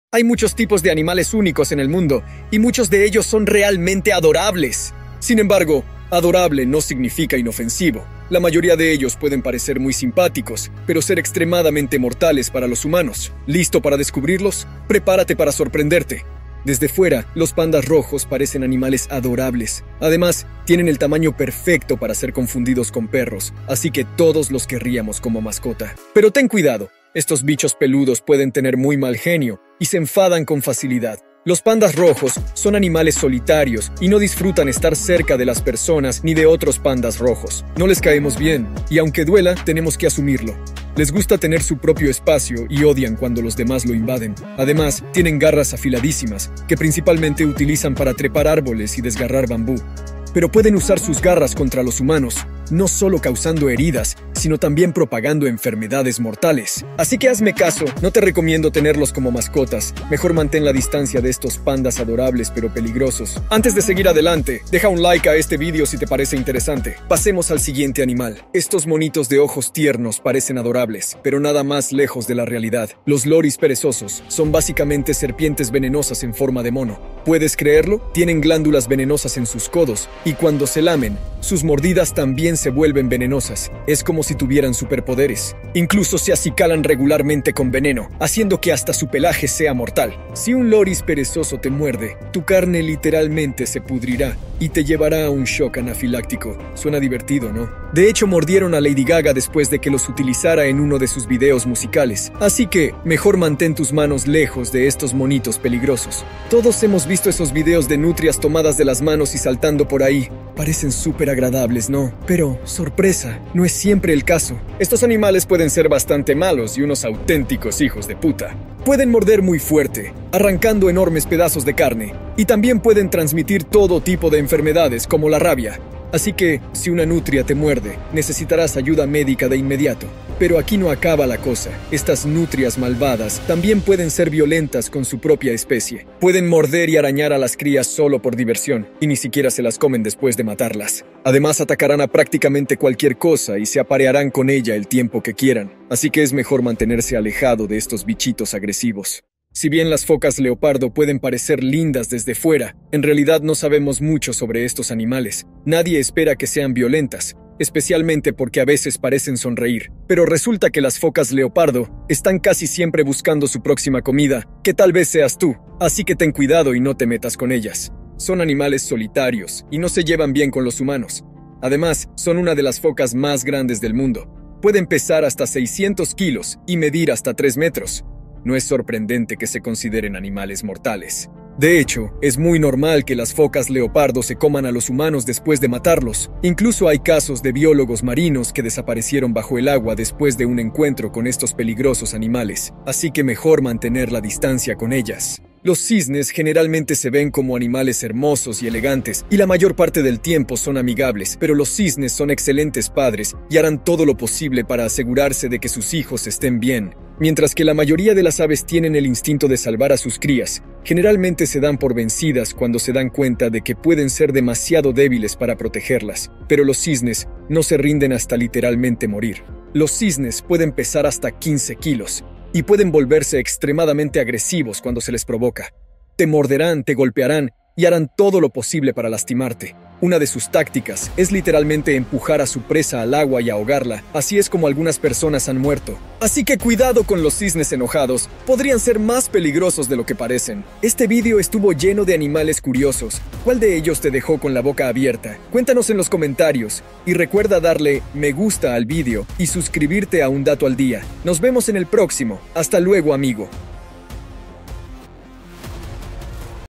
Hay muchos tipos de animales únicos en el mundo, y muchos de ellos son realmente adorables. Sin embargo, adorable no significa inofensivo. La mayoría de ellos pueden parecer muy simpáticos, pero ser extremadamente mortales para los humanos. ¿Listo para descubrirlos? Prepárate para sorprenderte. Desde fuera, los pandas rojos parecen animales adorables. Además, tienen el tamaño perfecto para ser confundidos con perros, así que todos los querríamos como mascota. Pero ten cuidado, estos bichos peludos pueden tener muy mal genio y se enfadan con facilidad. Los pandas rojos son animales solitarios y no disfrutan estar cerca de las personas ni de otros pandas rojos. No les caemos bien, y aunque duela, tenemos que asumirlo. Les gusta tener su propio espacio y odian cuando los demás lo invaden. Además, tienen garras afiladísimas, que principalmente utilizan para trepar árboles y desgarrar bambú. Pero pueden usar sus garras contra los humanos, no solo causando heridas, sino también propagando enfermedades mortales. Así que hazme caso, no te recomiendo tenerlos como mascotas. Mejor mantén la distancia de estos pandas adorables pero peligrosos. Antes de seguir adelante, deja un like a este video si te parece interesante. Pasemos al siguiente animal. Estos monitos de ojos tiernos parecen adorables, pero nada más lejos de la realidad. Los loris perezosos son básicamente serpientes venenosas en forma de mono. ¿Puedes creerlo? Tienen glándulas venenosas en sus codos, y cuando se lamen, sus mordidas también se vuelven venenosas. Es como si tuvieran superpoderes. Incluso se acicalan regularmente con veneno, haciendo que hasta su pelaje sea mortal. Si un loris perezoso te muerde, tu carne literalmente se pudrirá y te llevará a un shock anafiláctico. Suena divertido, ¿no? De hecho, mordieron a Lady Gaga después de que los utilizara en uno de sus videos musicales. Así que, mejor mantén tus manos lejos de estos monitos peligrosos. Todos hemos visto esos videos de nutrias tomadas de las manos y saltando por ahí. Parecen súper agradables, ¿no? Pero, sorpresa, no es siempre el caso. Estos animales pueden ser bastante malos y unos auténticos hijos de puta. Pueden morder muy fuerte, arrancando enormes pedazos de carne, y también pueden transmitir todo tipo de enfermedades como la rabia. Así que, si una nutria te muerde, necesitarás ayuda médica de inmediato. Pero aquí no acaba la cosa. Estas nutrias malvadas también pueden ser violentas con su propia especie. Pueden morder y arañar a las crías solo por diversión, y ni siquiera se las comen después de matarlas. Además, atacarán a prácticamente cualquier cosa y se aparearán con ella el tiempo que quieran. Así que es mejor mantenerse alejado de estos bichitos agresivos. Si bien las focas leopardo pueden parecer lindas desde fuera, en realidad no sabemos mucho sobre estos animales. Nadie espera que sean violentas, especialmente porque a veces parecen sonreír. Pero resulta que las focas leopardo están casi siempre buscando su próxima comida, que tal vez seas tú. Así que ten cuidado y no te metas con ellas. Son animales solitarios y no se llevan bien con los humanos. Además, son una de las focas más grandes del mundo. Pueden pesar hasta 600 kilos y medir hasta 3 metros. No es sorprendente que se consideren animales mortales. De hecho, es muy normal que las focas leopardo se coman a los humanos después de matarlos. Incluso hay casos de biólogos marinos que desaparecieron bajo el agua después de un encuentro con estos peligrosos animales. Así que mejor mantener la distancia con ellas. Los cisnes generalmente se ven como animales hermosos y elegantes, y la mayor parte del tiempo son amigables, pero los cisnes son excelentes padres y harán todo lo posible para asegurarse de que sus hijos estén bien. Mientras que la mayoría de las aves tienen el instinto de salvar a sus crías, generalmente se dan por vencidas cuando se dan cuenta de que pueden ser demasiado débiles para protegerlas. Pero los cisnes no se rinden hasta literalmente morir. Los cisnes pueden pesar hasta 15 kilos y pueden volverse extremadamente agresivos cuando se les provoca. Te morderán, te golpearán y harán todo lo posible para lastimarte. Una de sus tácticas es literalmente empujar a su presa al agua y ahogarla. Así es como algunas personas han muerto. Así que cuidado con los cisnes enojados. Podrían ser más peligrosos de lo que parecen. Este video estuvo lleno de animales curiosos. ¿Cuál de ellos te dejó con la boca abierta? Cuéntanos en los comentarios. Y recuerda darle me gusta al video y suscribirte a Un Dato al Día. Nos vemos en el próximo. Hasta luego, amigo.